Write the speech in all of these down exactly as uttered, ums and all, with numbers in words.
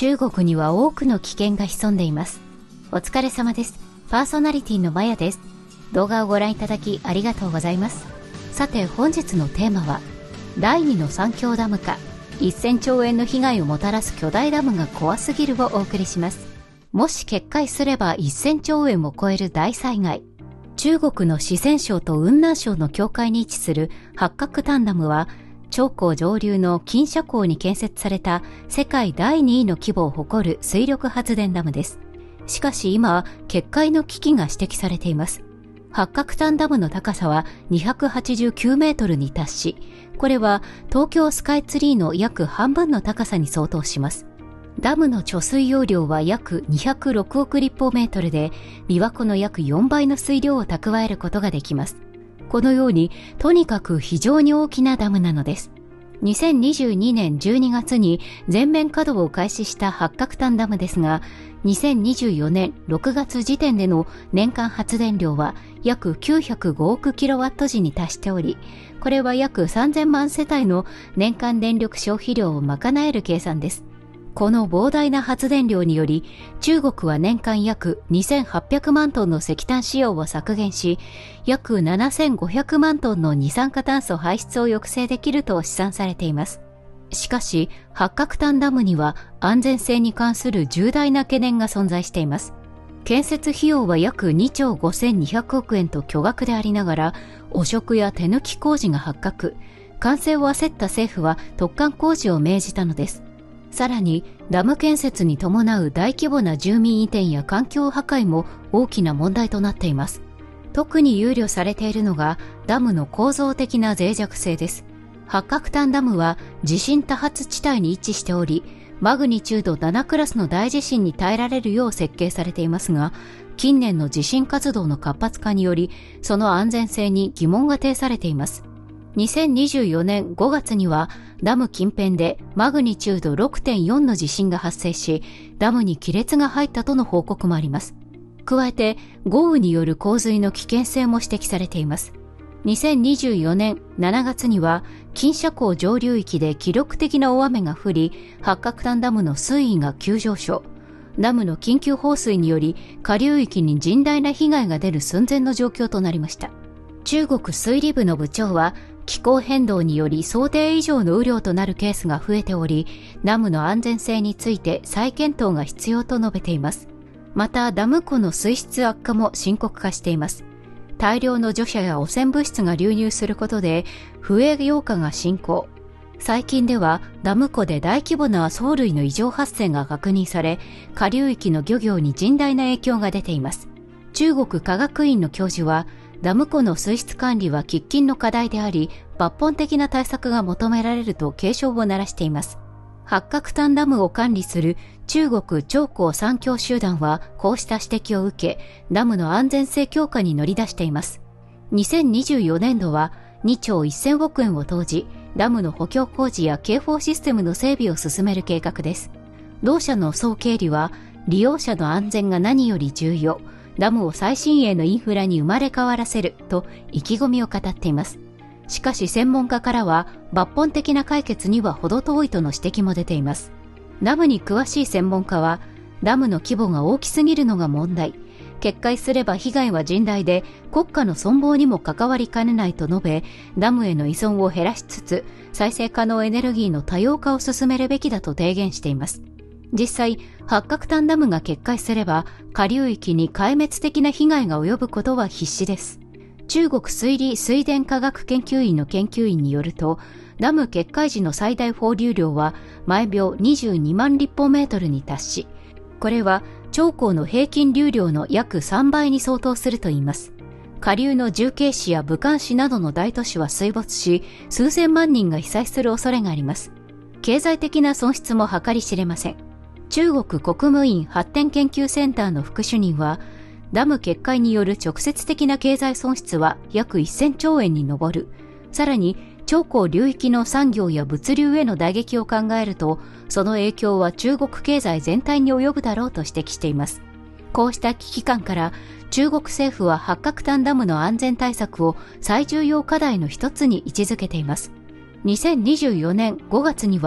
中国には多くの危険が潜んでいます。お疲れ様です。パーソナリティのマヤです。動画をご覧いただきありがとうございます。さて本日のテーマは、だいにの三峡ダムか、せんちょうえんの被害をもたらす巨大ダムが怖すぎるをお送りします。もし決壊すればせんちょうえんを超える大災害。中国の四川省と雲南省の境界に位置する八角丹ダムは、長江上流の金沙江に建設された世界だいにいの規模を誇る水力発電ダムです。しかし今、決壊の危機が指摘されています。八角丹ダムの高さはにひゃくはちじゅうきゅうメートルに達し、これは東京スカイツリーの約半分の高さに相当します。ダムの貯水容量は約にひゃくろくおく立方メートルで、琵琶湖の約よんばいの水量を蓄えることができます。このように、とにかく非常に大きなダムなのです。にせんにじゅうにねんじゅうにがつに全面稼働を開始した八角丹ダムですが、にせんにじゅうよねんろくがつ時点での年間発電量は約きゅうひゃくごおくキロワット時に達しており、これは約さんぜんまん世帯の年間電力消費量を賄える計算です。この膨大な発電量により、中国は年間約にせんはっぴゃくまんトンの石炭使用を削減し、約ななせんごひゃくまんトンの二酸化炭素排出を抑制できると試算されています。しかし、八角丹ダムには安全性に関する重大な懸念が存在しています。建設費用は約にちょうごせんにひゃくおくえんと巨額でありながら、汚職や手抜き工事が発覚。完成を焦った政府は突貫工事を命じたのです。さらに、ダム建設に伴う大規模な住民移転や環境破壊も大きな問題となっています。特に憂慮されているのが、ダムの構造的な脆弱性です。八角丹ダムは地震多発地帯に位置しており、マグニチュードななクラスの大地震に耐えられるよう設計されていますが、近年の地震活動の活発化により、その安全性に疑問が呈されています。にせんにじゅうよねんごがつにはダム近辺でマグニチュード ろくてんよん の地震が発生し、ダムに亀裂が入ったとの報告もあります。加えて豪雨による洪水の危険性も指摘されています。にせんにじゅうよねんしちがつには金沙江上流域で記録的な大雨が降り、八角丹ダムの水位が急上昇。ダムの緊急放水により下流域に甚大な被害が出る寸前の状況となりました。中国水利部の部長は、気候変動により想定以上の雨量となるケースが増えており、ダムの安全性について再検討が必要と述べています。また、ダム湖の水質悪化も深刻化しています。大量の土砂や汚染物質が流入することで、不営養化が進行。最近では、ダム湖で大規模な藻類の異常発生が確認され、下流域の漁業に甚大な影響が出ています。中国科学院の教授は、ダム湖の水質管理は喫緊の課題であり、抜本的な対策が求められると警鐘を鳴らしています。八角丹ダムを管理する中国長江三峡集団はこうした指摘を受け、ダムの安全性強化に乗り出しています。にせんにじゅうよねんどはにちょうせんおくえんを投じ、ダムの補強工事や警報システムの整備を進める計画です。同社の総経理は、利用者の安全が何より重要。ダムを最新鋭のインフラに生まれ変わらせると意気込みを語っています。しかし専門家からは抜本的な解決には程遠いとの指摘も出ています。ダムに詳しい専門家は、ダムの規模が大きすぎるのが問題。決壊すれば被害は甚大で国家の存亡にも関わりかねないと述べ、ダムへの依存を減らしつつ再生可能エネルギーの多様化を進めるべきだと提言しています。実際、八角丹ダムが決壊すれば、下流域に壊滅的な被害が及ぶことは必至です。中国水利水田科学研究院の研究員によると、ダム決壊時の最大放流量は毎秒にじゅうにまん立方メートルに達し、これは長江の平均流量の約さんばいに相当するといいます。下流の重慶市や武漢市などの大都市は水没し、数千万人が被災する恐れがあります。経済的な損失も計り知れません。中国国務院発展研究センターの副主任は、ダム決壊による直接的な経済損失は約せんちょうえんに上る。さらに、長江流域の産業や物流への打撃を考えると、その影響は中国経済全体に及ぶだろうと指摘しています。こうした危機感から、中国政府は八角丹ダムの安全対策を最重要課題の一つに位置づけています。にせんにじゅうよねんごがつには、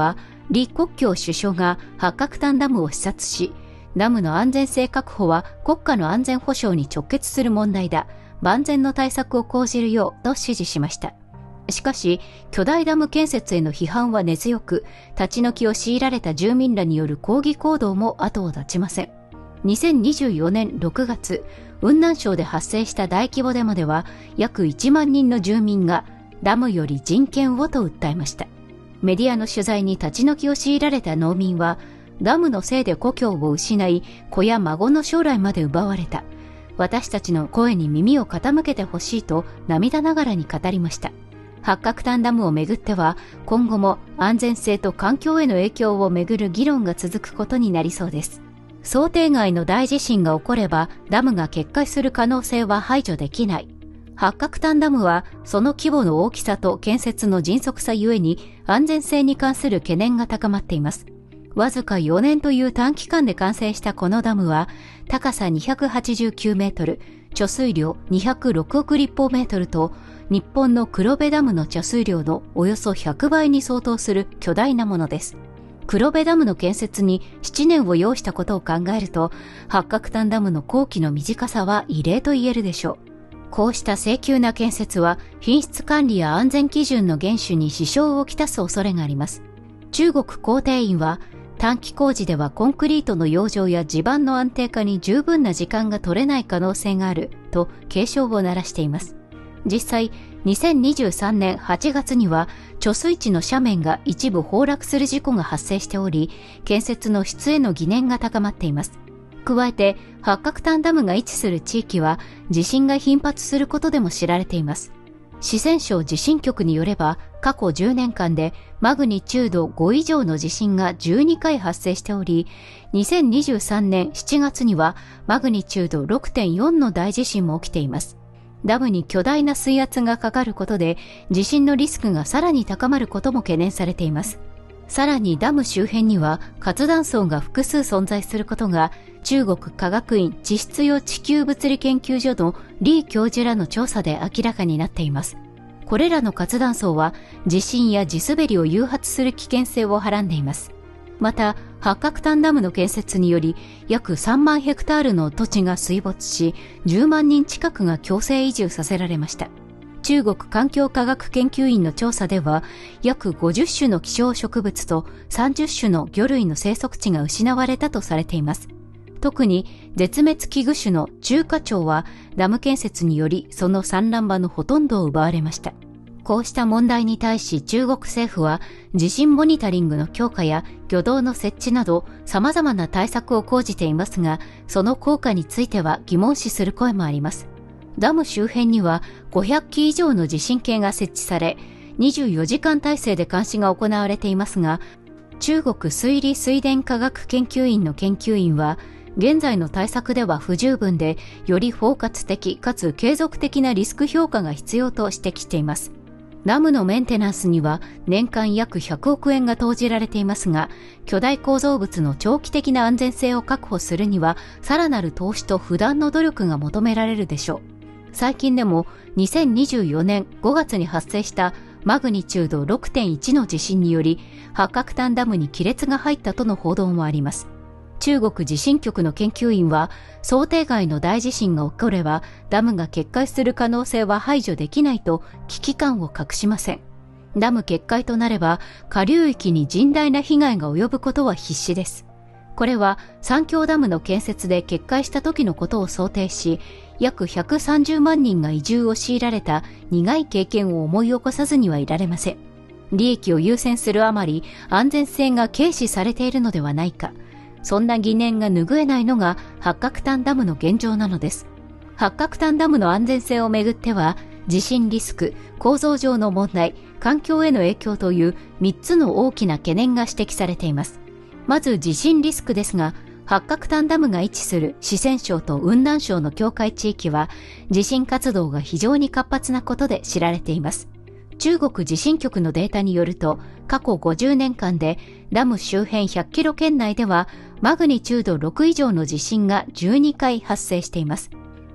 李克強首相が八角丹ダムを視察し、ダムの安全性確保は国家の安全保障に直結する問題だ。万全の対策を講じるようと指示しました。しかし、巨大ダム建設への批判は根強く、立ち退きを強いられた住民らによる抗議行動も後を絶ちません。にせんにじゅうよねんろくがつ、雲南省で発生した大規模デモでは、約いちまんにんの住民がダムより人権をと訴えました。メディアの取材に立ち退きを強いられた農民は、ダムのせいで故郷を失い、子や孫の将来まで奪われた。私たちの声に耳を傾けてほしいと涙ながらに語りました。八角丹ダムをめぐっては、今後も安全性と環境への影響をめぐる議論が続くことになりそうです。想定外の大地震が起これば、ダムが決壊する可能性は排除できない。八角丹ダムは、その規模の大きさと建設の迅速さゆえに、安全性に関する懸念が高まっています。わずかよねんという短期間で完成したこのダムは、高さにひゃくはちじゅうきゅうメートル、貯水量にひゃくろくおく立方メートルと、日本の黒部ダムの貯水量のおよそひゃくばいに相当する巨大なものです。黒部ダムの建設にななねんを要したことを考えると、八角丹ダムの工期の短さは異例と言えるでしょう。こうした性急な建設は、品質管理や安全基準の厳守に支障をきたす恐れがあります。中国工程院は、短期工事ではコンクリートの養生や地盤の安定化に十分な時間が取れない可能性があると警鐘を鳴らしています。実際、にせんにじゅうさんねんはちがつには貯水池の斜面が一部崩落する事故が発生しており、建設の質への疑念が高まっています。加えて、八角丹ダムが位置する地域は地震が頻発することでも知られています。四川省地震局によれば、過去じゅうねんかんでマグニチュードご以上の地震がじゅうにかい発生しており、にせんにじゅうさんねんしちがつにはマグニチュード ろくてんよん の大地震も起きています。ダムに巨大な水圧がかかることで、地震のリスクがさらに高まることも懸念されています。さらにダム周辺には活断層が複数存在することが、中国科学院地質用地球物理研究所の李教授らの調査で明らかになっています。これらの活断層は地震や地滑りを誘発する危険性をはらんでいます。また、八角丹ダムの建設により約さんまんヘクタールの土地が水没し、じゅうまんにん近くが強制移住させられました。中国環境科学研究院の調査では、約ごじゅっしゅの希少植物とさんじゅっしゅの魚類の生息地が失われたとされています。特に絶滅危惧種の中華鳥はダム建設によりその産卵場のほとんどを奪われました。こうした問題に対し中国政府は地震モニタリングの強化や魚道の設置など様々な対策を講じていますが、その効果については疑問視する声もあります。ダム周辺にはごひゃくき以上の地震計が設置され、にじゅうよじかん体制で監視が行われていますが、中国水利水田科学研究院の研究員は、現在の対策では不十分で、より包括的かつ継続的なリスク評価が必要と指摘しています。ダムのメンテナンスには年間約ひゃくおくえんが投じられていますが、巨大構造物の長期的な安全性を確保するには、さらなる投資と不断の努力が求められるでしょう。最近でもにせんにじゅうよねんごがつに発生したマグニチュード ろくてんいち の地震により、八角丹ダムに亀裂が入ったとの報道もあります。中国地震局の研究員は、想定外の大地震が起こればダムが決壊する可能性は排除できないと危機感を隠しません。ダム決壊となれば下流域に甚大な被害が及ぶことは必至です。これは三峡ダムの建設で決壊した時のことを想定し、約ひゃくさんじゅうまんにんが移住を強いられた苦い経験を思い起こさずにはいられません。利益を優先するあまり安全性が軽視されているのではないか。そんな疑念が拭えないのが八角丹ダムの現状なのです。八角丹ダムの安全性をめぐっては、地震リスク、構造上の問題、環境への影響というみっつの大きな懸念が指摘されています。まず地震リスクですが、八角丹ダムが位置する四川省と雲南省の境界地域は、地震活動が非常に活発なことで知られています。中国地震局のデータによると、過去ごじゅうねんかんでダム周辺ひゃっキロ圏内ではマグニチュードろく以上の地震がじゅうにかい発生しています。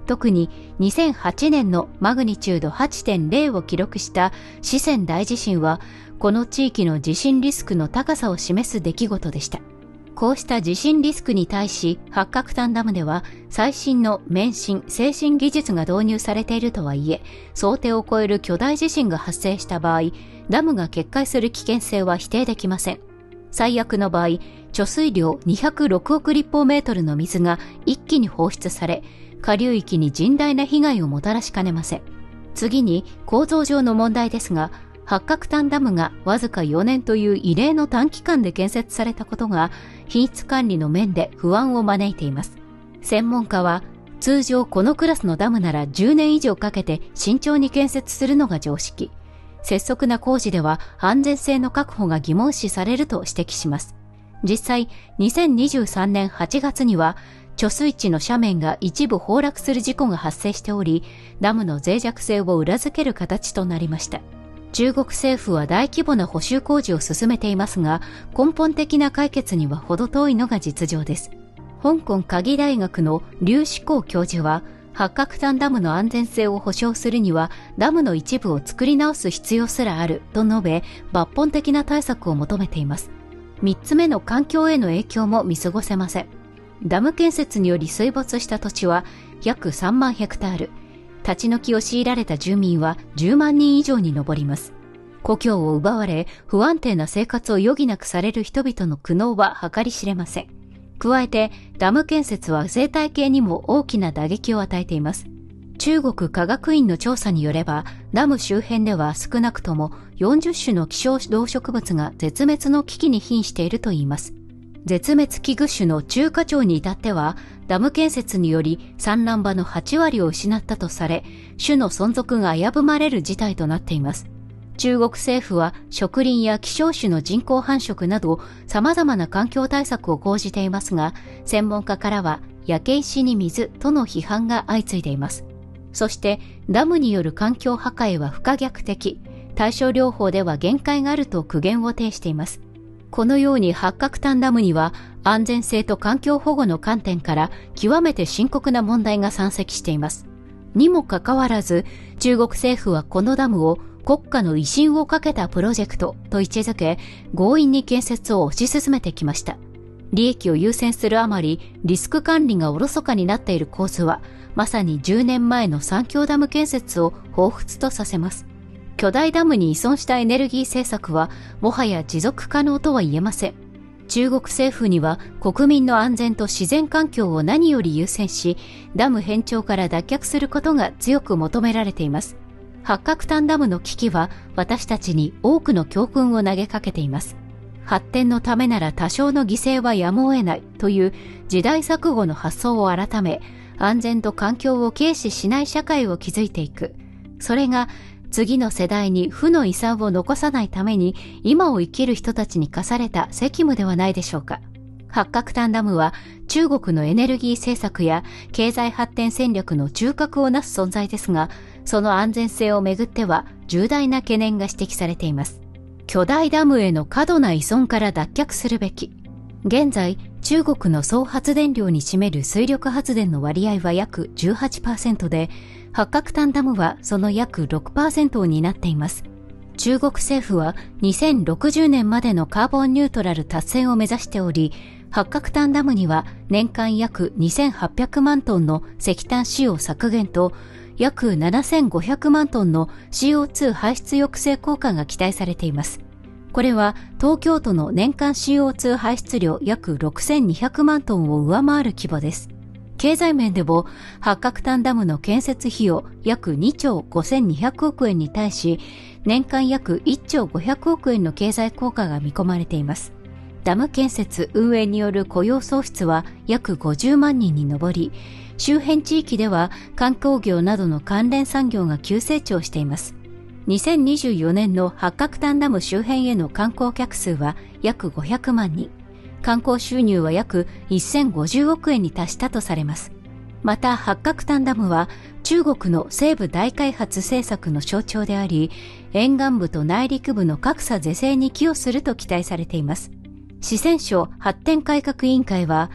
特ににせんはちねんのマグニチュード はちてんゼロ を記録した四川大地震は、この地域の地震リスクの高さを示す出来事でした。こうした地震リスクに対し、八角丹ダムでは最新の免震・制震技術が導入されているとはいえ、想定を超える巨大地震が発生した場合、ダムが決壊する危険性は否定できません。最悪の場合、貯水量にひゃくろくおく立方メートルの水が一気に放出され、下流域に甚大な被害をもたらしかねません。次に、構造上の問題ですが、八角丹ダムがわずかよねんという異例の短期間で建設されたことが品質管理の面で不安を招いています。専門家は、通常このクラスのダムならじゅうねん以上かけて慎重に建設するのが常識。拙速な工事では安全性の確保が疑問視されると指摘します。実際、にせんにじゅうさんねんはちがつには貯水池の斜面が一部崩落する事故が発生しており、ダムの脆弱性を裏付ける形となりました。中国政府は大規模な補修工事を進めていますが、根本的な解決には程遠いのが実情です。香港科技大学の劉志光教授は、八角丹ダムの安全性を保証するには、ダムの一部を作り直す必要すらあると述べ、抜本的な対策を求めています。三つ目の環境への影響も見過ごせません。ダム建設により水没した土地は約さんまんヘクタール。立ち退きを強いられた住民はじゅうまんにん以上に上ります。故郷を奪われ、不安定な生活を余儀なくされる人々の苦悩は計り知れません。加えて、ダム建設は生態系にも大きな打撃を与えています。中国科学院の調査によれば、ダム周辺では少なくともよんじゅっしゅの希少動植物が絶滅の危機に瀕しているといいます。絶滅危惧種の中華鳥に至っては、ダム建設により産卵場のはちわりを失ったとされ、種の存続が危ぶまれる事態となっています。中国政府は植林や希少種の人工繁殖など様々な環境対策を講じていますが、専門家からは焼け石に水との批判が相次いでいます。そしてダムによる環境破壊は不可逆的、対症療法では限界があると苦言を呈しています。このように八角丹ダムには安全性と環境保護の観点から極めて深刻な問題が山積しています。にもかかわらず、中国政府はこのダムを国家の威信をかけたプロジェクトと位置づけ、強引に建設を推し進めてきました。利益を優先するあまり、リスク管理がおろそかになっている構図は、まさにじゅうねんまえの三峡ダム建設を彷彿とさせます。巨大ダムに依存したエネルギー政策は、もはや持続可能とは言えません。中国政府には国民の安全と自然環境を何より優先し、ダム偏重から脱却することが強く求められています。八角丹ダムの危機は私たちに多くの教訓を投げかけています。発展のためなら多少の犠牲はやむを得ないという時代錯誤の発想を改め、安全と環境を軽視しない社会を築いていく。それが次の世代に負の遺産を残さないために今を生きる人たちに課された責務ではないでしょうか。八角丹ダムは中国のエネルギー政策や経済発展戦略の中核をなす存在ですが、その安全性をめぐっては重大な懸念が指摘されています。巨大ダムへの過度な依存から脱却するべき。現在、中国の総発電量に占める水力発電の割合は約 じゅうはちパーセント で、八角丹ダムはその約 ろくパーセント を担っています。中国政府はにせんろくじゅうねんまでのカーボンニュートラル達成を目指しており、八角丹ダムには年間約にせんはっぴゃくまんトンの石炭使用削減と約ななせんごひゃくまんトンの シーオーツー 排出抑制効果が期待されています。これは東京都の年間 シーオーツー 排出量約ろくせんにひゃくまんトンを上回る規模です。経済面でも八角丹ダムの建設費用約にちょうごせんにひゃくおくえんに対し、年間約いっちょうごひゃくおくえんの経済効果が見込まれています。ダム建設運営による雇用創出は約ごじゅうまんにんに上り、周辺地域では観光業などの関連産業が急成長しています。にせんにじゅうよねんの八角丹ダム周辺への観光客数は約ごひゃくまんにん。観光収入は約せんごじゅうおくえんに達したとされます。また八角丹ダムは中国の西部大開発政策の象徴であり、沿岸部と内陸部の格差是正に寄与すると期待されています。四川省発展改革委員会は、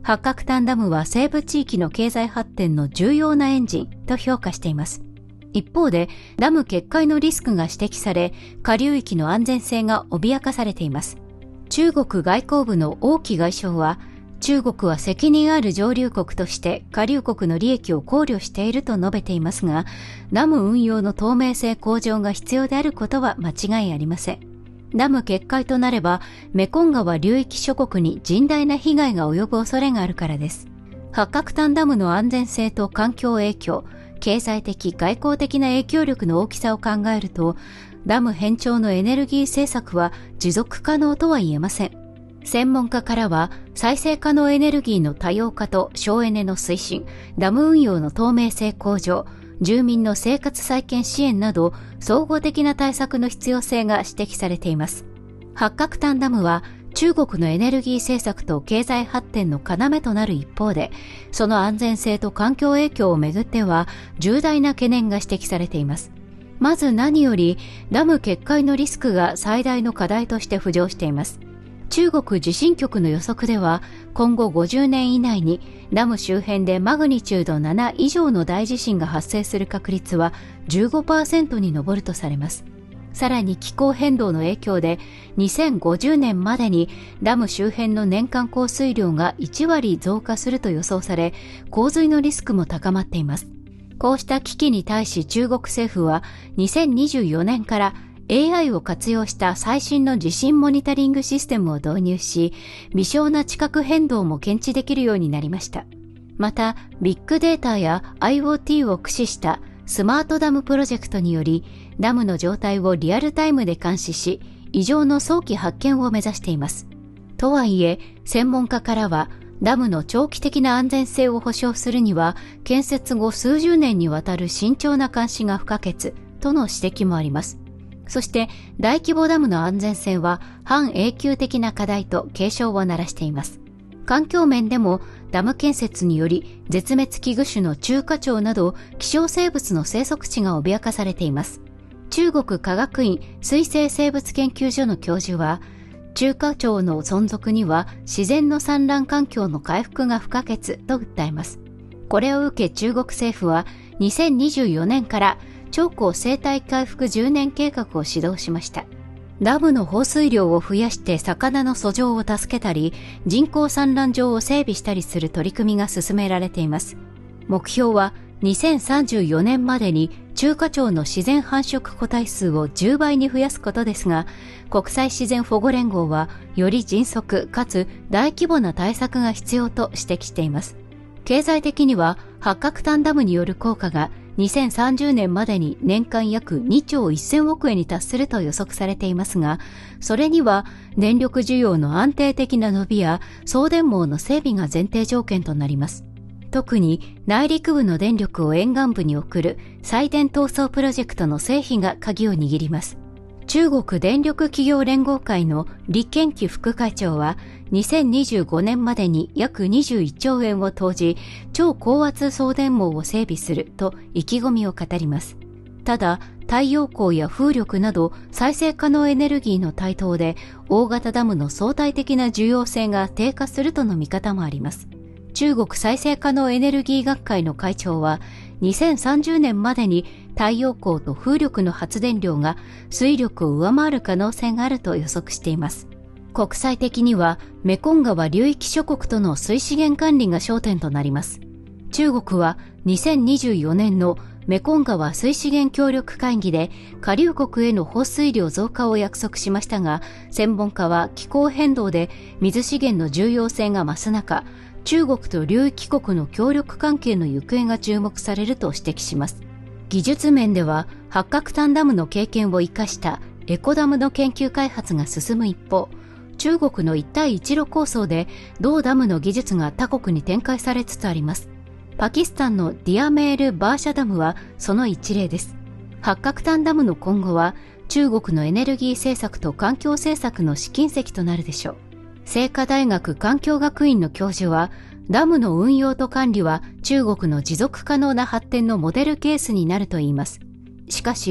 八角丹ダムは西部地域の経済発展の重要なエンジンと評価しています。一方で、ダム決壊のリスクが指摘され、下流域の安全性が脅かされています。中国外交部の王毅外相は、中国は責任ある上流国として下流国の利益を考慮していると述べていますが、ダム運用の透明性向上が必要であることは間違いありません。ダム決壊となれば、メコン川流域諸国に甚大な被害が及ぶ恐れがあるからです。八角丹ダムの安全性と環境影響、経済的・外交的な影響力の大きさを考えると、ダム偏重のエネルギー政策は持続可能とは言えません。専門家からは、再生可能エネルギーの多様化と省エネの推進、ダム運用の透明性向上、住民の生活再建支援など、総合的な対策の必要性が指摘されています。八角丹ダムは、中国のエネルギー政策と経済発展の要となる一方で、その安全性と環境影響をめぐっては、重大な懸念が指摘されています。まず何より、ダム決壊のリスクが最大の課題として浮上しています。中国地震局の予測では、今後ごじゅうねん以内にダム周辺でマグニチュードなな以上の大地震が発生する確率は じゅうごパーセント に上るとされます。さらに気候変動の影響でにせんごじゅうねんまでにダム周辺の年間降水量がいちわり増加すると予想され、洪水のリスクも高まっています。こうした危機に対し中国政府はにせんにじゅうよねんからエーアイ を活用した最新の地震モニタリングシステムを導入し、微小な地殻変動も検知できるようになりました。また、ビッグデータや アイオーティー を駆使したスマートダムプロジェクトにより、ダムの状態をリアルタイムで監視し、異常の早期発見を目指しています。とはいえ、専門家からは、ダムの長期的な安全性を保証するには、建設後数十年にわたる慎重な監視が不可欠との指摘もあります。そして大規模ダムの安全性は半永久的な課題と警鐘を鳴らしています。環境面でもダム建設により絶滅危惧種の中華鳥など希少生物の生息地が脅かされています。中国科学院水生生物研究所の教授は、中華鳥の存続には自然の産卵環境の回復が不可欠と訴えます。これを受け中国政府はにせんにじゅうよねんから長江生態回復じゅうねん計画を始動しました。ダムの放水量を増やして魚の遡上を助けたり、人工産卵場を整備したりする取り組みが進められています。目標はにせんさんじゅうよねんまでに中華鳥の自然繁殖個体数をじゅうばいに増やすことですが、国際自然保護連合はより迅速かつ大規模な対策が必要と指摘しています。経済的には八角丹ダムによる効果がにせんさんじゅうねんまでに年間約にちょうせんおくえんに達すると予測されていますが、それには電力需要の安定的な伸びや送電網の整備が前提条件となります。特に内陸部の電力を沿岸部に送る再電闘争プロジェクトの成否が鍵を握ります。中国電力企業連合会の李健基副会長は、にせんにじゅうごねんまでに約にじゅういっちょうえんを投じ、超高圧送電網を整備すると意気込みを語ります。ただ、太陽光や風力など再生可能エネルギーの台頭で、大型ダムの相対的な重要性が低下するとの見方もあります。中国再生可能エネルギー学会の会長は、にせんさんじゅうねんまでに太陽光と風力の発電量が水力を上回る可能性があると予測しています。国際的にはメコン川流域諸国との水資源管理が焦点となります。中国はにせんにじゅうよねんのメコン川水資源協力会議で下流国への放水量増加を約束しましたが、専門家は気候変動で水資源の重要性が増す中、中国と流域国の協力関係の行方が注目されると指摘します。技術面では八角丹ダムの経験を生かしたエコダムの研究開発が進む一方、中国の一帯一路構想で同ダムの技術が他国に展開されつつあります。パキスタンのディアメール・バーシャダムはその一例です。八角丹ダムの今後は中国のエネルギー政策と環境政策の試金石となるでしょう。清華大学環境学院の教授は、ダムの運用と管理は中国の持続可能な発展のモデルケースになるといいます。しかし、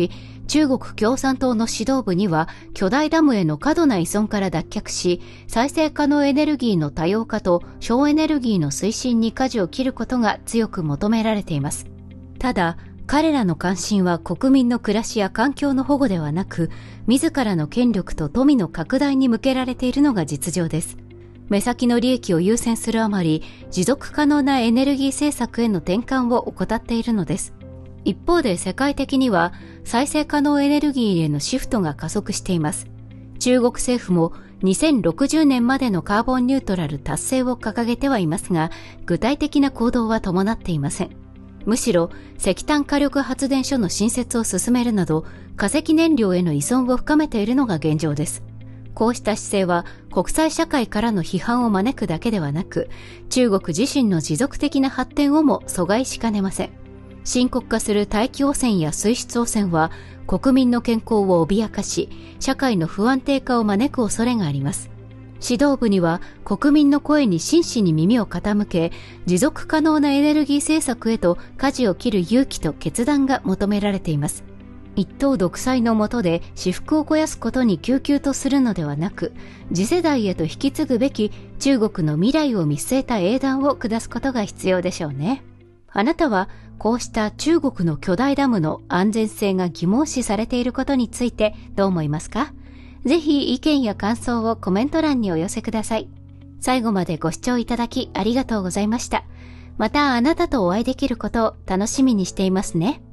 中国共産党の指導部には巨大ダムへの過度な依存から脱却し、再生可能エネルギーの多様化と省エネルギーの推進に舵を切ることが強く求められています。ただ、彼らの関心は国民の暮らしや環境の保護ではなく、自らの権力と富の拡大に向けられているのが実情です。目先の利益を優先するあまり、持続可能なエネルギー政策への転換を怠っているのです。一方で世界的には再生可能エネルギーへのシフトが加速しています。中国政府もにせんろくじゅうねんまでのカーボンニュートラル達成を掲げてはいますが、具体的な行動は伴っていません。むしろ石炭火力発電所の新設を進めるなど、化石燃料への依存を深めているのが現状です。こうした姿勢は国際社会からの批判を招くだけではなく、中国自身の持続的な発展をも阻害しかねません。深刻化する大気汚染や水質汚染は国民の健康を脅かし、社会の不安定化を招く恐れがあります。指導部には国民の声に真摯に耳を傾け、持続可能なエネルギー政策へと舵を切る勇気と決断が求められています。一党独裁の下で私腹を肥やすことに汲々とするのではなく、次世代へと引き継ぐべき中国の未来を見据えた英断を下すことが必要でしょうね。あなたはこうした中国の巨大ダムの安全性が疑問視されていることについてどう思いますか？ぜひ意見や感想をコメント欄にお寄せください。最後までご視聴いただきありがとうございました。またあなたとお会いできることを楽しみにしていますね。